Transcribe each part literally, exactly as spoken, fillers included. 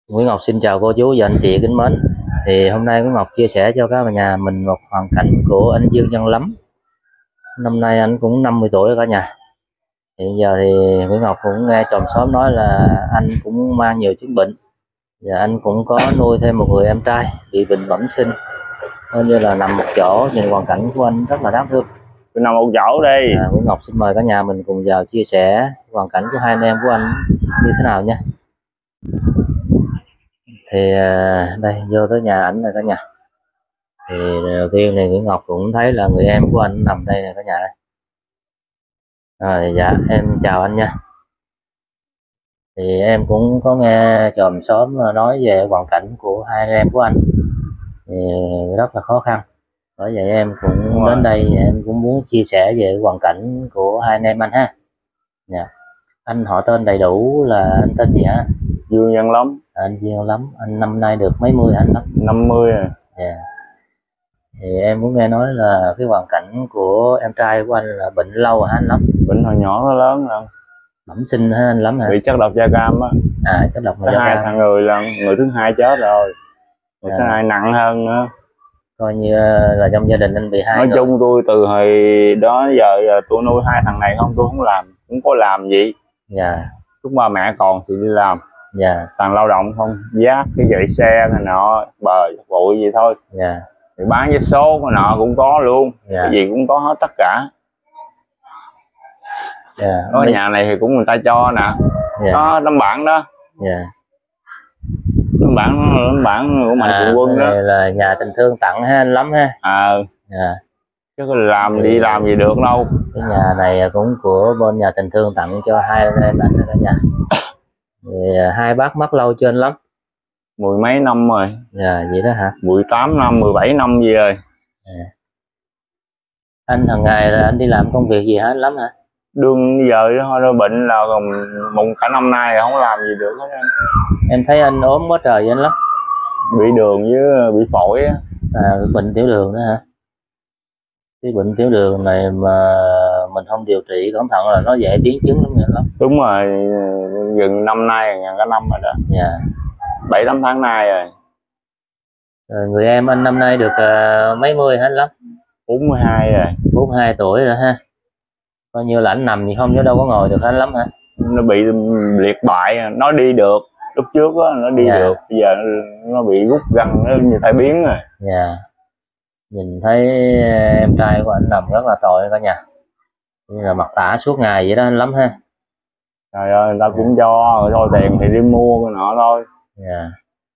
Nguyễn Ngọc xin chào cô chú và anh chị kính mến. Thì hôm nay Nguyễn Ngọc chia sẻ cho các nhà mình một hoàn cảnh của anh Dương Văn Lắm. Năm nay anh cũng năm mươi tuổi rồi cả nhà. Hiện giờ thì Nguyễn Ngọc cũng nghe chòm xóm nói là anh cũng mang nhiều chứng bệnh và anh cũng có nuôi thêm một người em trai bị bệnh bẩm sinh, coi như là nằm một chỗ. Nhìn hoàn cảnh của anh rất là đáng thương. Tôi nằm một chỗ đi. À, Nguyễn Ngọc xin mời cả nhà mình cùng vào chia sẻ hoàn cảnh của hai anh em của anh như thế nào nha. Thì đây vô tới nhà ảnh rồi cả nhà. Thì đầu tiên thì Nguyễn Ngọc cũng thấy là người em của anh nằm đây này cả nhà. Rồi dạ em chào anh nha. Thì em cũng có nghe chòm xóm nói về hoàn cảnh của hai anh em của anh thì rất là khó khăn, bởi vậy em cũng đến đây em cũng muốn chia sẻ về hoàn cảnh của hai anh em anh ha. Dạ. Anh họ tên đầy đủ là anh tên gì hả? Dương Văn Lắm. À, anh Dương Lắm. Anh năm nay được mấy mươi anh Lắm? năm mươi rồi. Dạ. Thì em cũng nghe nói là cái hoàn cảnh của em trai của anh là bệnh lâu hả anh Lắm? Bệnh hồi nhỏ nó lớn rồi. Bẩm sinh hả anh Lắm hả? Bị chất độc da cam á. À, chất độc da cam. Hai thằng người là người thứ hai chết rồi. Người thứ hai nặng hơn nữa. Coi như là trong gia đình anh bị hai Nói người. chung tôi từ hồi đó giờ, giờ tôi nuôi hai thằng này không, tôi không làm, cũng có làm gì. Dạ. Lúc ba mẹ còn thì đi làm. Dạ. Thằng lao động không, vác cái dậy xe này nọ, bờ bụi gì thôi. Dạ. Thì bán vé số cái nọ cũng có luôn. Dạ. Cái gì cũng có hết tất cả. Dạ. Có Mấy... nhà này thì cũng người ta cho nè. Dạ. Có tấm bảng đó. Dạ. Tấm bảng, tấm bảng của Mạnh Thường Quân đó. Là nhà tình thương tặng ha anh Lắm ha. Ờ. Dạ. Chứ làm thì... đi làm gì được đâu. Cái nhà này cũng của bên nhà tình thương tặng cho hai anh em anh cả nhà. Thì hai bác mất lâu chưa anh Lắm? Mười mấy năm rồi. Dạ vậy đó hả? Mười tám năm, mười bảy năm gì rồi. À. Anh hàng ngày là anh đi làm công việc gì hả anh Lắm hả? Đương giờ đó, nó bệnh là còn một cả năm nay không làm gì được hết anh. Em thấy anh ốm quá trời vậy anh Lắm. Bị đường với bị phổi á. À, bệnh tiểu đường đó hả? Cái bệnh tiểu đường này mà mình không điều trị cẩn thận là nó dễ biến chứng lắm anh Lắm. Đúng rồi, gần năm nay, gần cả năm rồi đó. Dạ. Bảy tám tháng nay rồi. Rồi người em anh năm nay được uh, mấy mươi hả anh Lắm? bốn mươi hai rồi. bốn mươi hai tuổi rồi ha. Coi như là anh nằm thì không chứ đâu có ngồi được anh Lắm hả? Nó bị liệt bại, nó đi được. Lúc trước á, nó đi dạ. được. Bây giờ nó, nó bị rút răng, nó như tai biến rồi. Dạ. Nhìn thấy em trai của anh nằm rất là tội cả nhà. Như là mặt tả suốt ngày vậy đó anh Lắm ha. Trời ơi, người ta cũng cho, rồi thôi tiền thì đi mua cái nọ thôi. Dạ.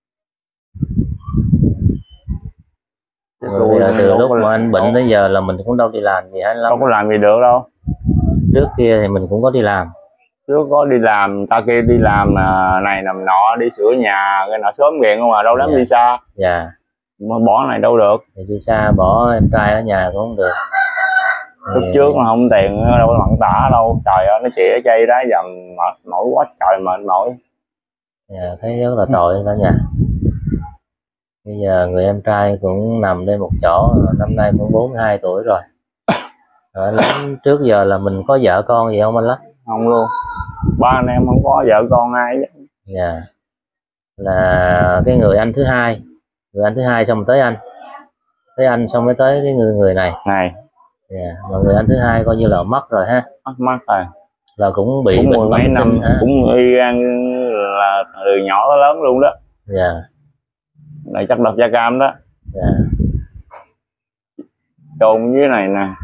Rồi bây giờ từ lúc mà anh bệnh tới giờ là mình cũng đâu đi làm gì hết anh Lắm. Đâu có làm gì được đâu. Trước kia thì mình cũng có đi làm. Trước có đi làm, ta kia đi làm này làm nọ, đi sửa nhà, cái nọ sớm ghiền không mà đâu dám dạ. đi xa. Dạ. Mà bỏ này đâu được. Thì đi xa bỏ em trai ở nhà cũng không được. Lúc thì... trước mà không tiền đâu có mặn tả đâu. Trời ơi, nó chĩa chay đá dầm mệt mỏi quá trời mệt mỏi. Dạ, thấy rất là tội cả nhà. Bây giờ người em trai cũng nằm đây một chỗ, năm nay cũng bốn mươi hai tuổi rồi. Rồi anh Lắm, trước giờ là mình có vợ con gì không anh Lắm? Không luôn. Ba anh em không có vợ con ai. Dạ. Là cái người anh thứ hai, người anh thứ hai xong tới anh, tới anh xong mới tới cái người người này. Này. Dạ. Mà người anh thứ hai coi như là mất rồi ha. Mất mất rồi. Là cũng bị cũng mười mấy năm, hả? Cũng y gan là từ nhỏ tới lớn luôn đó. Dạ. Này chất độc da cam đó. Dạ. Chôn dưới này nè.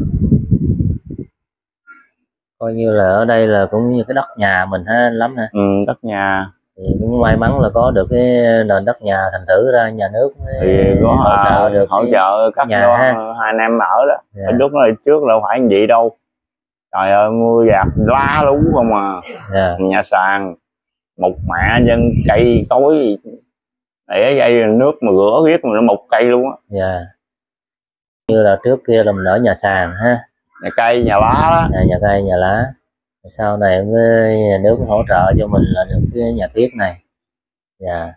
Coi như là ở đây là cũng như cái đất nhà mình ha Lắm ha. Ừ, đất nhà. Thì cũng may mắn là có được cái nền đất nhà, thành thử ra nhà nước thì có hỗ trợ được hỗ trợ các nhà hai anh em ở đó. Dạ. Lúc đó trước đâu phải gì đâu. Trời ơi, mưa dạt lá lú không à. Dạ. Nhà sàn một mẹ dân cây cối để dây nước mà rửa riết mà nó một cây luôn á. Dạ. Như là trước kia là mình ở nhà sàn ha. Nhà cây, nhà lá đó. Nhà, nhà cây, nhà lá. Sau này mới nhà nước hỗ trợ cho mình là được cái nhà thiết này. Dạ.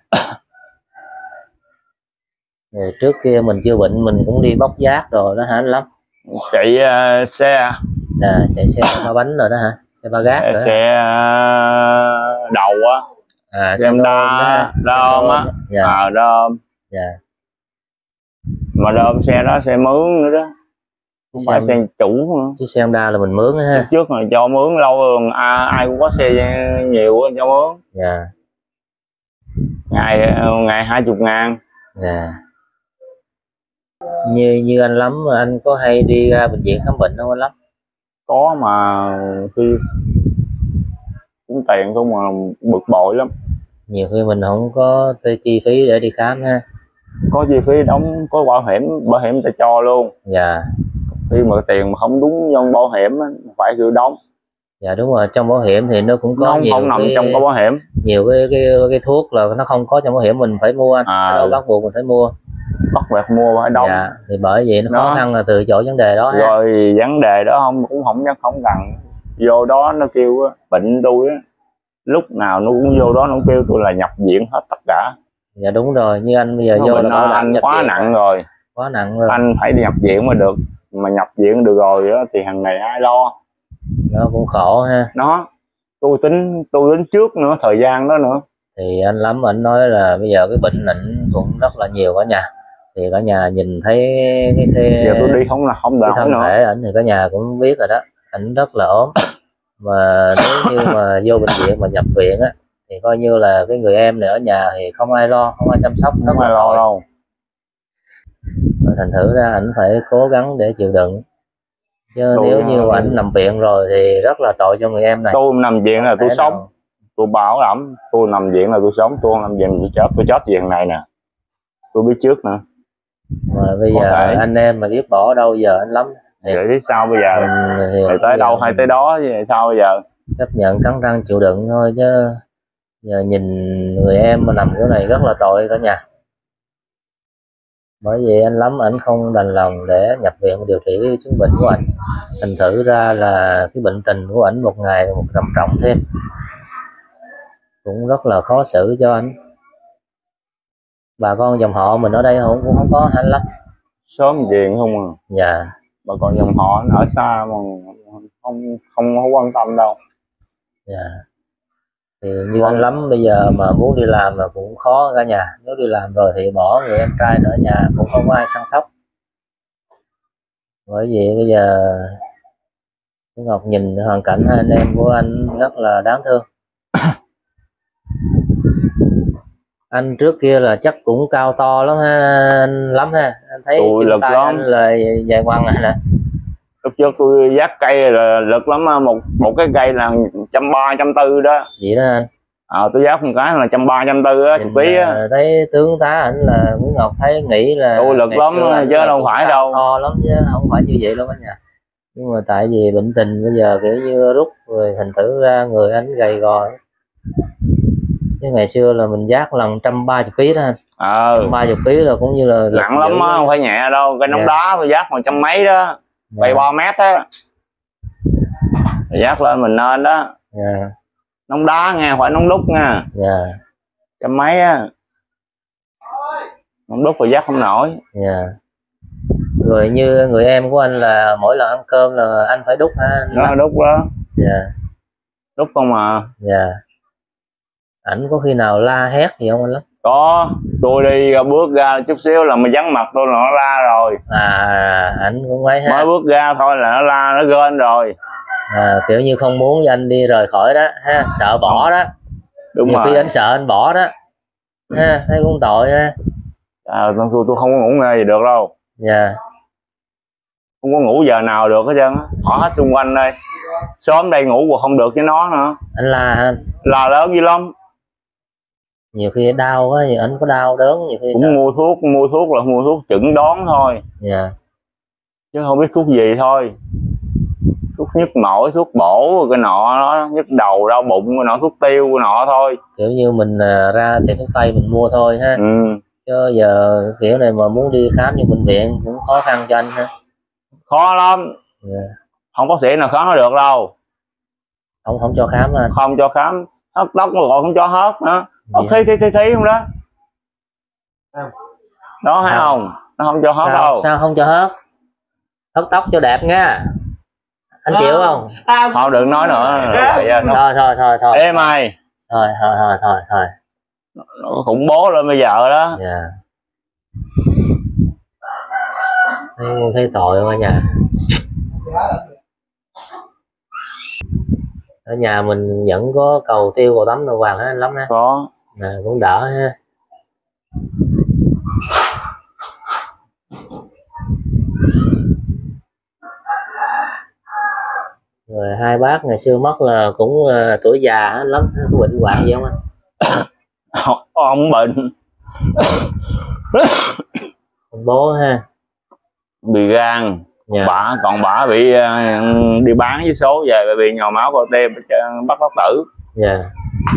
Rồi trước kia mình chưa bệnh mình cũng đi bóc giác rồi đó hả anh Lắm? Chạy uh, xe. À, chạy xe ba bánh rồi đó hả? Xe ba gác xe, rồi xe uh, đầu á. À, xem đa đơm á. Dạ. À, đơm. Dạ. Mà đơm xe đó xe mướn nữa đó, không phải xe chủ nữa. Chứ xe Honda là mình mướn ha. Trước là cho mướn lâu rồi, ai, ai cũng có xe nhiều cho mướn. Dạ. Ngày ngày hai chục ngàn. Dạ. Như như anh Lắm, anh có hay đi ra bệnh viện khám bệnh không anh Lắm? Có, mà khi cũng tiền không mà bực bội lắm. Nhiều khi mình không có chi phí để đi khám ha. Có chi phí đóng, có bảo hiểm, bảo hiểm ta cho luôn. Dạ. Khi mà tiền mà không đúng trong bảo hiểm phải tự đóng. Dạ đúng rồi, trong bảo hiểm thì nó cũng có nó không, nhiều không nằm cái, trong có bảo hiểm. Nhiều cái, cái cái thuốc là nó không có trong bảo hiểm mình phải mua anh. À, đâu bắt buộc mình phải mua. Bắt buộc mua phải đóng. Dạ, thì bởi vậy nó đó. Khó khăn là từ chỗ vấn đề đó. Rồi ha. Vấn đề đó không cũng không nhắc không cần vô đó nó kêu bệnh tôi á, lúc nào nó cũng vô đó nó cũng kêu tôi là nhập viện hết tất cả. Dạ đúng rồi, như anh bây giờ nó vô là anh quá nặng rồi. Quá nặng rồi. Anh phải đi nhập viện mới được, mà nhập viện được rồi đó, thì hàng ngày ai lo. Nó cũng khổ ha. Nó tôi tính tôi tính trước nữa, thời gian đó nữa. Thì anh Lắm ảnh nói là bây giờ cái bệnh ảnh cũng rất là nhiều cả nhà. Thì cả nhà nhìn thấy cái xe giờ tôi đi không là không cái đỡ thân nữa. thể ảnh thì cả nhà cũng biết rồi đó, ảnh rất là ốm. Mà nếu như mà vô bệnh viện mà nhập viện á thì coi như là cái người em này ở nhà thì không ai lo, không ai chăm sóc, không ai lo đâu. Thành thử ra ảnh phải cố gắng để chịu đựng, chứ tôi nếu như ảnh nằm viện rồi thì rất là tội cho người em này. Tôi nằm viện là tôi sống nào. Tôi bảo đảm tôi nằm viện là tôi sống, tôi không nằm viện tôi chết, tôi chết viện này nè, tôi biết trước nữa. Mà bây Có giờ thể. anh em mà biết bỏ đâu giờ anh Lắm thì biết sao bây giờ, thì thì tới đâu hay tới đó chứ sao bây giờ. chấp nhận cắn răng chịu đựng thôi, chứ giờ nhìn người em mà nằm chỗ này rất là tội cả nhà. Bởi vì anh Lắm ảnh không đành lòng để nhập viện điều trị cái chứng bệnh của ảnh, thành thử ra là cái bệnh tình của ảnh một ngày một trầm trọng thêm, cũng rất là khó xử cho anh. Bà con dòng họ mình ở đây cũng cũng không có anh Lắm. Sớm viện không à. Dạ. Bà con dòng họ ở xa mà không không có quan tâm đâu. Dạ. Thì như anh Lắm bây giờ mà muốn đi làm mà cũng khó cả nhà. Nếu đi làm rồi thì bỏ người em trai ở nhà cũng không có ai săn sóc. Bởi vì bây giờ Ngọc nhìn hoàn cảnh hai anh em của anh rất là đáng thương. Anh trước kia là chắc cũng cao to lắm ha anh Lắm ha. Anh thấy lực tay lắm. Anh là dài ngoằng này nè. Lúc trước tôi dắt cây là lực lắm, một một cái cây là trăm ba trăm tư đó. Vậy đó anh. À, tôi dắt một cái là trăm ba trăm tư á, chục ký á. Thấy tướng tá ảnh là Nguyễn Ngọc thấy nghĩ là tôi lực lắm chứ đâu phải đâu. To lắm chứ không phải như vậy đâu cả nhà. Nhưng mà tại vì bệnh tình bây giờ kiểu như rút rồi thành thử ra người anh gầy gò. Chứ ngày xưa là mình dắt lần trăm ba chục ký đó anh. Ờ. ba chục ký là cũng như là nặng lắm á, không phải nhẹ đâu. Cái nóng yeah. đá tôi dắt một trăm mấy đó, bay yeah. ba mét á, dắt lên mình nên đó. Yeah. Nóng đá nghe, phải nóng đúc nha. Yeah. Trăm mấy á, nóng đúc rồi dắt không nổi. Yeah. Rồi như người em của anh là mỗi lần ăn cơm là anh phải đút ha? Nó đút đó. Dạ. Yeah. Đút không mà. Dạ. Yeah. Ảnh có khi nào la hét gì không anh Lắm? Có, tôi đi bước ra chút xíu là mà vắng mặt tôi là nó la rồi. À, ảnh cũng ấy ha. Mới bước ra thôi là nó la, nó gên rồi. À, kiểu như không muốn cho anh đi rời khỏi đó ha, sợ bỏ đó. Đúng nhiều rồi. khi anh sợ anh bỏ đó ha, thấy cũng tội ha. À, tôi, tôi không có ngủ nghe gì được đâu. Dạ. Yeah. Không có ngủ giờ nào được hết trơn á, họ hết xung quanh đây. Sớm đây ngủ còn không được với nó nữa. Anh la hả? La lớn dữ lắm. Nhiều khi đau quá thì anh có đau đớn, nhiều khi cũng sợ. mua thuốc mua thuốc là mua thuốc chẩn đoán thôi. Dạ. Yeah. Chứ không biết thuốc gì thôi. Thuốc nhức mỏi, thuốc bổ cái nọ, nó nhức đầu đau bụng cái nọ, thuốc tiêu cái nọ thôi. Kiểu như mình ra tiệm thuốc tây mình mua thôi ha. Ừ. Chứ giờ kiểu này mà muốn đi khám như bệnh viện cũng khó khăn cho anh ha. Khó lắm. Yeah. Không bác sĩ nào khám nó được đâu. Không không cho khám anh. Không cho khám, hớt tóc mà còn không cho hớt nữa. Thi thi thi thi không đó. Đó thấy không? Nó không cho hớt sao, đâu. Sao không cho hớt? Hớt tóc cho đẹp nha. Anh chịu không? Không, đừng nói nữa. Thôi thôi thôi thôi. Ê mày, thôi thôi thôi thôi thôi nó khủng bố lên bây giờ đó. Dạ. Thấy con thấy tội không ở nhà. Ở nhà mình vẫn có cầu tiêu cầu tắm cầu vàng hết lắm ha. Có. Nè, cũng đỡ ha. Rồi hai bác ngày xưa mất là cũng uh, tuổi già lắm, có bệnh hoạn gì không anh? Ông bệnh. Bố ha. Bị gan. Dạ. Bả còn bả bị uh, đi bán với số về bị nhồi máu cơ tim bắt bóc tử. Dạ.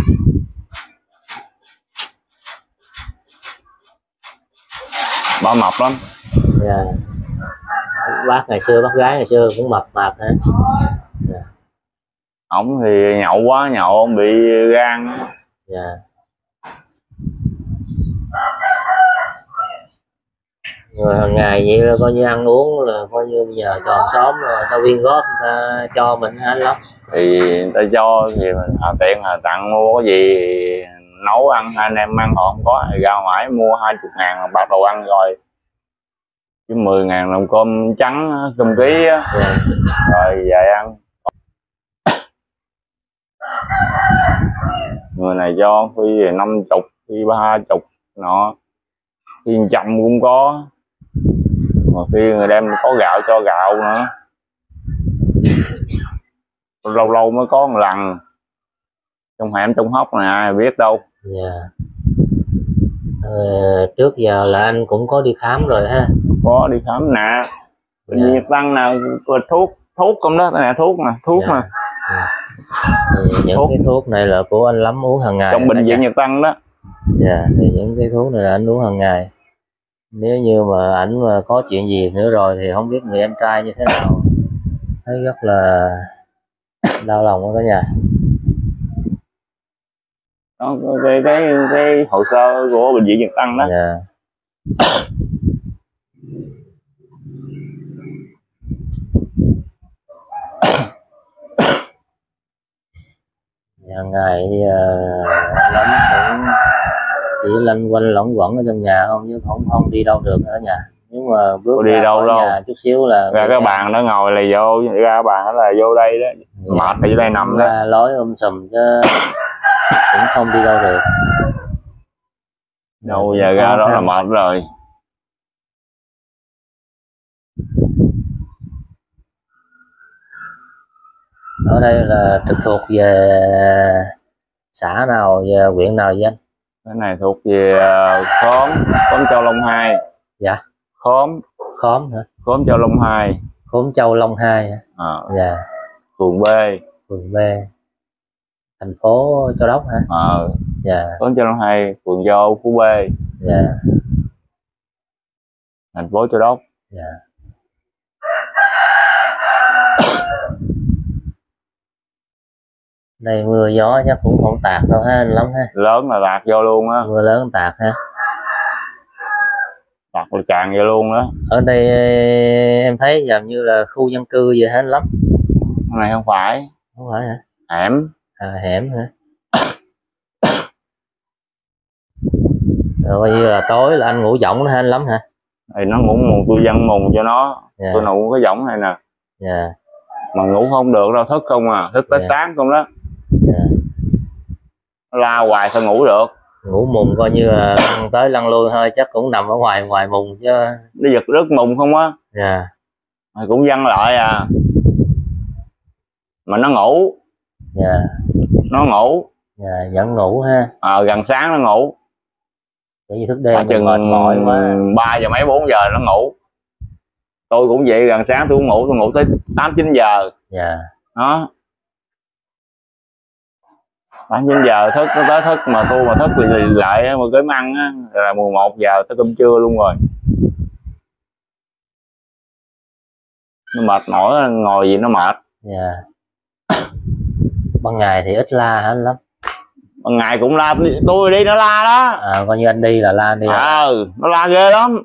Bả mập lắm. Dạ. Bác ngày xưa bác gái ngày xưa cũng mập mạp hả? Dạ. Ổng thì nhậu quá nhậu ông bị gan. Dạ. Rồi hàng ngày vậy là coi như ăn uống là coi như bây giờ chòm xóm rồi ta quyên góp người ta cho mình hết lắm. Thì người ta cho thì mình hà tiện hà tặng mua cái gì nấu ăn hai anh em ăn họ không có thì ra ngoài mua hai chục ngàn bạc đồ ăn rồi chứ mười ngàn đồng cơm trắng cơm ký á. Yeah. Rồi về ăn. Người này cho khi về năm chục khi ba chục nọ khi trăm cũng có mà khi người đem có gạo cho gạo nữa, lâu lâu mới có một lần trong hẻm trong hốc này ai biết đâu. Dạ. Ờ, trước giờ là anh cũng có đi khám rồi ha. Có đi khám nè. Bệnh viện Nhật Tân nè, thuốc thuốc không đó nè, thuốc nè, thuốc dạ. nè. Dạ. Thì những thuốc. cái thuốc này là của anh Lắm uống hàng ngày trong bệnh viện Nhật Tân đó. Dạ, thì những cái thuốc này là anh uống hàng ngày. Nếu như mà ảnh mà có chuyện gì nữa rồi thì không biết người em trai như thế nào, thấy rất là đau lòng đó cả nhà. Đó, cái, cái cái hồ sơ của bệnh viện Nhật Tân đó. Dạ. Hàng ngày uh, Lắm cũng chỉ lanh quanh lỏng quẩn ở trong nhà không chứ không không đi đâu được ở nhà. Nếu mà bước đi ra đâu khỏi đâu nhà chút xíu là ra cái bàn đó ngồi là vô, ra bàn đó là vô đây đó. Dạ. Mệt thì vô đây nằm đó. Lối um sùm chứ cũng không đi đâu được. Đâu giờ ra đó là mệt rồi. Ở đây là trực thuộc về xã nào, về huyện nào vậy anh? Cái này thuộc về khóm khóm Châu Long hai. Dạ. Khóm khóm hả? Khóm Châu Long hai. Khóm Châu Long hai hả? À. Dạ. Phường B. Phường B. Thành phố Châu Đốc hả? Ờ. À. Dạ. Khóm Châu Long hai, phường Châu Phú B. Dạ. Thành phố Châu Đốc. Dạ. Đây mưa gió chắc cũng không tạt đâu ha anh Lắm ha. Lớn là tạt vô luôn á. Mưa lớn tạt ha. Tạt là tràn vô luôn đó. Ở đây em thấy giống như là khu dân cư vậy hả anh Lắm? Cái này không phải. Không phải hả? Hẻm. À hẻm hả? Rồi coi như là tối là anh ngủ võng đó ha anh Lắm hả? Thì nó ngủ mùng tôi dân mùng cho nó. Dạ. Tôi ngủ cái võng này nè. Dạ. Mà ngủ không được đâu, thức không à, thức tới dạ. sáng không đó. Dạ. La hoài sao ngủ được. Ngủ mùng coi như là lăn tới lăn lui hơi chắc cũng nằm ở ngoài ngoài mùng chứ. Nó giật rớt mùng không á. Dạ. Mà cũng văng lại à. Mà nó ngủ. Dạ. Nó ngủ. Dạ, vẫn ngủ ha. À, gần sáng nó ngủ. Tại vì thức đêm chừng mệt mỏi quá. ba giờ mấy bốn giờ nó ngủ. Tôi cũng vậy, gần sáng tôi cũng ngủ, tôi ngủ tới tám chín giờ. Dạ. Đó. tám chín giờ thức nó tới thức mà tôi mà thức thì lại mà cơm ăn á là mười một giờ tới cơm trưa luôn rồi. Nó mệt mỏi, ngồi gì nó mệt. Dạ. Ban ngày thì ít la hả anh Lắm? Ban ngày cũng la, tôi đi nó la đó. À coi như anh đi là la anh đi. Ờ, à, nó la ghê lắm.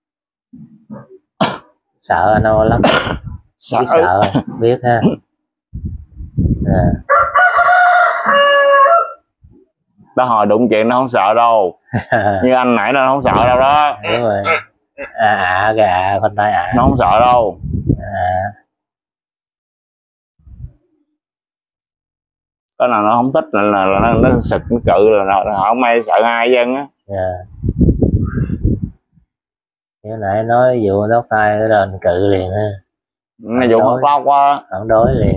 Sợ anh đâu Lắm. Sợ. Biết sợ biết ha. À. Đó hồi đụng chuyện nó không sợ đâu. Như anh nãy nó không sợ đâu đó. Đúng rồi. À à cái à con tay à. Nó không sợ đâu. À. Cái nào nó không thích là, là, là nó, nó sực nó cự là nó, nó không ai sợ ai dân á. Dạ. Cái nãy nói vụ tóc tai cái đền cự liền ha. Nó vụ mất lâu quá. Phản đối liền.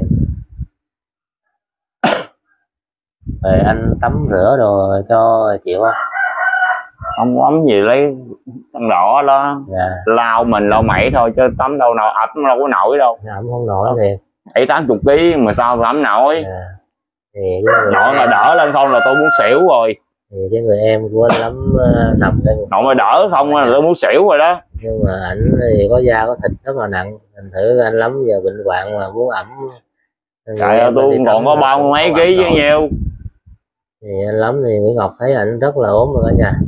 Rồi anh tắm rửa đồ cho chịu không? Không ấm gì lấy khăn đỏ đó. Dạ. Lau mình lau mẩy thôi chứ tắm đâu nào ẩm đâu có nổi đâu. Ẩm không nổi thiệt. Bảy tám chục ký mà sao ẩm nổi. Dạ. Thì cái nội mà đỡ lên không là tôi muốn xỉu rồi. Thì cái người em của anh Lắm uh, nằm đây. Nội mà đỡ không là tôi muốn xỉu rồi đó. Nhưng mà ảnh thì có da có thịt rất là nặng, thành thử anh Lắm giờ bệnh hoạn mà muốn ẩm. Trời ơi tôi còn có bao mấy ký với nhiêu. Thì anh Lắm thì Nguyễn Ngọc thấy ảnh rất là ốm rồi cả nhà.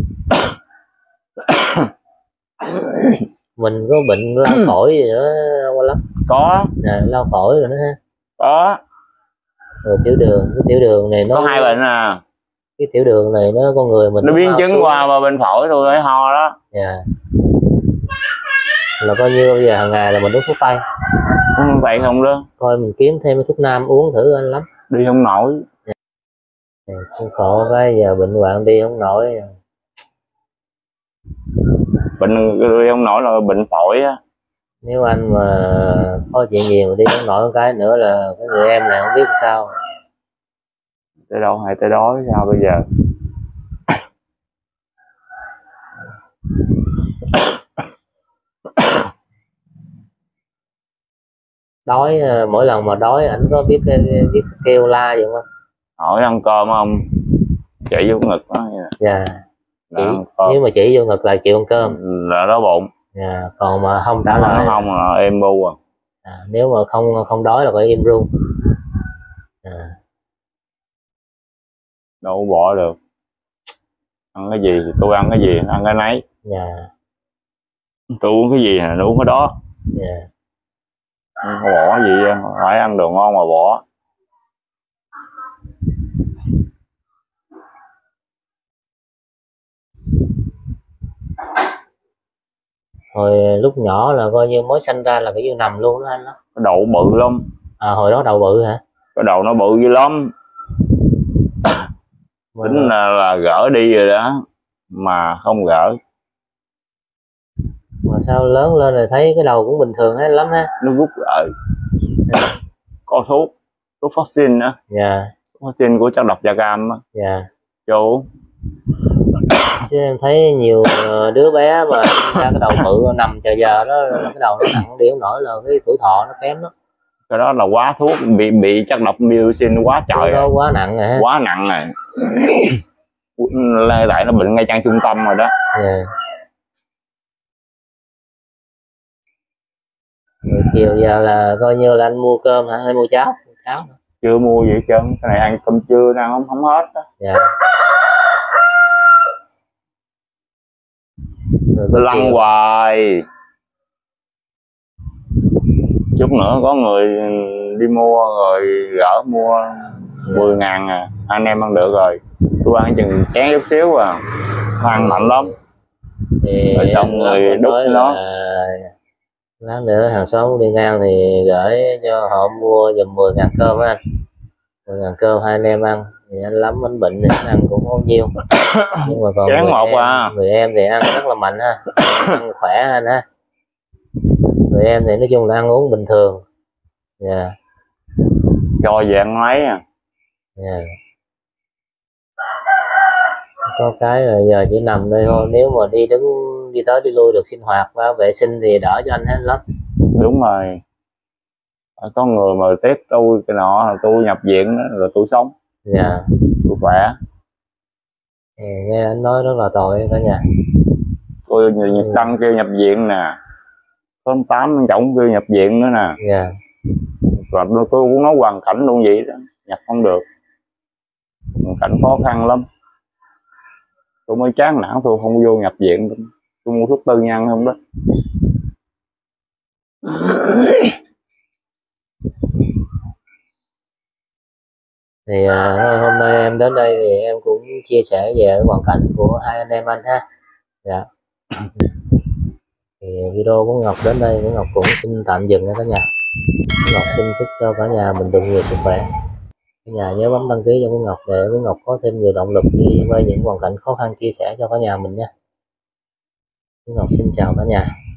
Mình có bệnh lao phổi gì nữa không anh Lắm? Có. Nè, lao phổi rồi đó ha. Có. Rồi tiểu đường, cái tiểu đường này nó có hai bệnh à. Cái tiểu đường này nó con người mình nó biến chứng xuống. Qua và bên phổi tôi thấy ho đó. Dạ. Yeah. Là coi như bây giờ hàng ngày là mình uống thuốc tây. Không vậy không đó. Coi mình kiếm thêm cái thuốc nam uống thử anh Lắm. Đi không nổi. Yeah. Khổ cái giờ bệnh hoạn đi không nổi. Bệnh đi không nổi là bệnh phổi á. Nếu anh mà có chuyện gì mà đi không nổi cái nữa là cái người em này không biết sao. Tới đâu hay tới đó sao bây giờ. Đói mỗi lần mà đói ảnh có biết biết kêu la gì không anh? Hỏi ăn cơm không? Chỉ vô ngực đó. Dạ. Chỉ, nếu mà chỉ vô ngực là chịu ăn cơm là đói bụng. Dạ. Còn mà không trả lời không là em bu à. À, nếu mà không không đói là phải im ru. À. Đâu có bỏ được. Ăn cái gì thì tôi ăn cái gì, ăn cái nấy. Dạ. Tôi uống cái gì là uống cái đó. Dạ. Không có bỏ gì, phải ăn đồ ngon mà bỏ. Hồi lúc nhỏ là coi như mới sanh ra là cái như nằm luôn đó anh đó. Cái đầu bự lắm. À hồi đó đầu bự hả? Cái đầu nó bự dữ lắm. Tính là, là gỡ đi rồi đó mà không gỡ. Mà sao lớn lên rồi thấy cái đầu cũng bình thường hết lắm ha. Nó rút lại. Có thuốc thuốc vaccine nữa. Dạ. Vaccine của chất độc da cam á. Dạ. Chú. Chứ em thấy nhiều đứa bé mà ra cái đầu bự nằm chờ giờ đó, cái đầu nó nặng đi không nổi là cái tuổi thọ nó kém đó. Cái đó là quá thuốc, bị bị chất độc dioxin quá trời đó, quá nặng rồi. Quá nặng rồi. Tại nó bệnh ngay trang trung tâm rồi đó. Yeah. Rồi chiều giờ là coi như là anh mua cơm hả hay mua cháo? Cháo chưa mua gì hết trơn, cái này ăn cơm trưa ăn không không hết đó. Yeah. Lăn chiều hoài. Chút nữa có người đi mua rồi gỡ mua mười ngàn à, anh em ăn được rồi. Tôi ăn chừng chén chút xíu à, ăn mạnh lắm. Thì rồi xong rồi đút nó. Lát nữa hàng xóm đi ngang thì gửi cho họ mua giùm mười ngàn cơm á anh. mười ngàn cơm hai anh em ăn. Thì anh Lắm bánh bệnh thì ăn cũng không nhiêu. Nhưng mà còn chén một em, à. người em thì ăn rất là mạnh ha. Ăn khỏe anh ha. Người em thì nói chung là ăn uống bình thường. Dạ. Yeah. Cho về ăn lấy à. Dạ. Yeah. Có cái là giờ chỉ nằm đây thôi, nếu mà đi đứng đi tới đi lui được sinh hoạt và vệ sinh thì đỡ cho anh hết lắm. Đúng rồi. Có người mà tiếp tôi cái nọ là tôi nhập viện đó, rồi tôi sống. Dạ. Yeah. Tôi khỏe. Ừ, nghe anh nói rất là tội cả nhà. Tôi nhập tăng kêu nhập viện nè, hôm tám trọng kêu nhập viện nữa nè. Dạ. Yeah. Rồi tôi cũng nói hoàn cảnh luôn vậy đó, nhập không được, hoàn cảnh khó khăn lắm. Tôi mới chán nản tôi không vô nhập viện, tôi mua thuốc tư nhân không đó. Thì uh, hôm nay em đến đây thì em cũng chia sẻ về hoàn cảnh của hai anh em anh ha. Dạ. Thì video của Ngọc đến đây, của Ngọc cũng xin tạm dừng nha cả nhà. Ngọc xin chúc cho cả nhà mình được nhiều sức khỏe. Cả nhà nhớ bấm đăng ký cho của Ngọc để của Ngọc có thêm nhiều động lực đi quay những hoàn cảnh khó khăn chia sẻ cho cả nhà mình nha. Ngọc xin chào cả nhà.